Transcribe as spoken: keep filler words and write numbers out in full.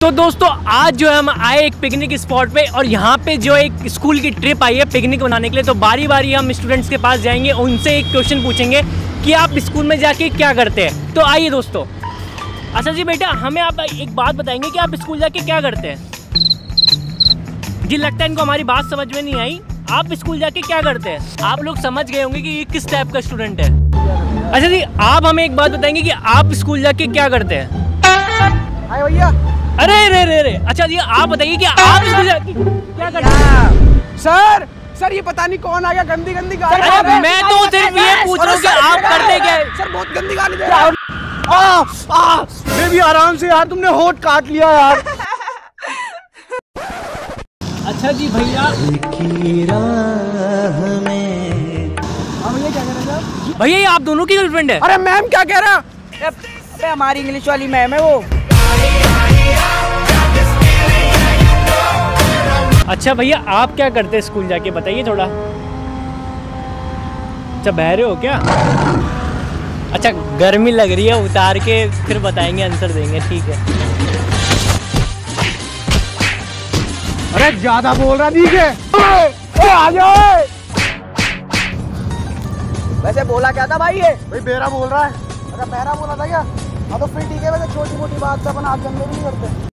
तो दोस्तों आज जो है हम आए एक पिकनिक स्पॉट पे और यहाँ पे जो एक स्कूल की ट्रिप आई है पिकनिक मनाने के लिए। तो बारी बारी हम स्टूडेंट्स के पास जाएंगे, उनसे एक क्वेश्चन पूछेंगे कि आप स्कूल में जाके क्या करते हैं। तो आइए दोस्तों। अच्छा जी बेटा, हमें आप एक बात बताएंगे कि आप स्कूल जाके क्या करते हैं। जी लगता है इनको हमारी बात समझ में नहीं आई। आप स्कूल जाके क्या करते हैं? आप लोग समझ गए होंगे कि ये किस टाइप का स्टूडेंट है। अच्छा जी, आप हमें एक बात बताएंगे कि आप स्कूल जाके क्या करते हैं। हाय भैया। अरे रे रे रे अच्छा जी, आप बताइए कि आप स्कूल जाके क्या करते हैं। सर सर ये पता नहीं कौन आ गया, गंदी गंदी गाली। अरे मैं तो सिर्फ ये पूछ रहा हूँ कि आप करते क्या है। सर बहुत गंदी गाली दे रहा है। आ, आ, बेबी आराम से यार, तुमने होठ काट लिया यार। अच्छा जी भैया, भैया क्या कह रहे हैं? भैया ये आप दोनों की गर्लफ्रेंड है? अरे मैम क्या कह रहा? अबे हमारी इंग्लिश वाली मैम है वो। अच्छा भैया, आप क्या करते हैं स्कूल जाके, बताइए थोड़ा। अच्छा बहरे हो क्या? अच्छा गर्मी लग रही है, उतार के फिर बताएंगे, आंसर देंगे, ठीक है। अरे ज्यादा बोल रहा ठीक है। ए, आ जाओ। वैसे बोला क्या था भाई? ये भाई बेरा बोल रहा है। अगर बेरा बोला था क्या? हाँ तो फिर ठीक है, वैसे छोटी मोटी बात से अपन हाथ गंदे भी नहीं करते।